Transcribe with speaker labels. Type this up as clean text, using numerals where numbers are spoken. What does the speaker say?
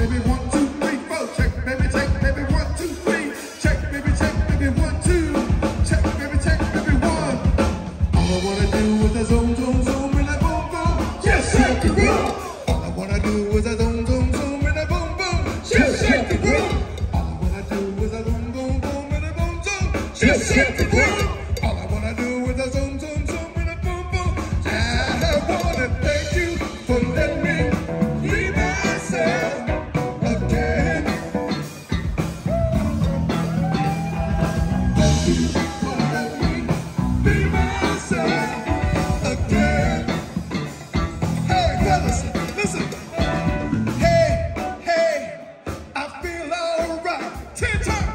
Speaker 1: baby, 1, 2, 3, 4. Check, baby, 1, 2, 3. Check, baby, 1, 2. Check, baby, 1. All I wanna do is a zoom, zoom, zoom, and a boom, boom. Just shake the room. All I wanna do is a zoom, zoom, zoom, and a boom, boom. Just shake the room. All I wanna do is a zoom, zoom, zoom, and a boom, boom. Just shake the room. All I wanna do is a zoom, zoom, zoom, and a boom, boom. I wanna thank you for letting me be myself again. Thank you for letting me be myself again. Hey, fellas, listen. Hey, I feel alright. 10 times.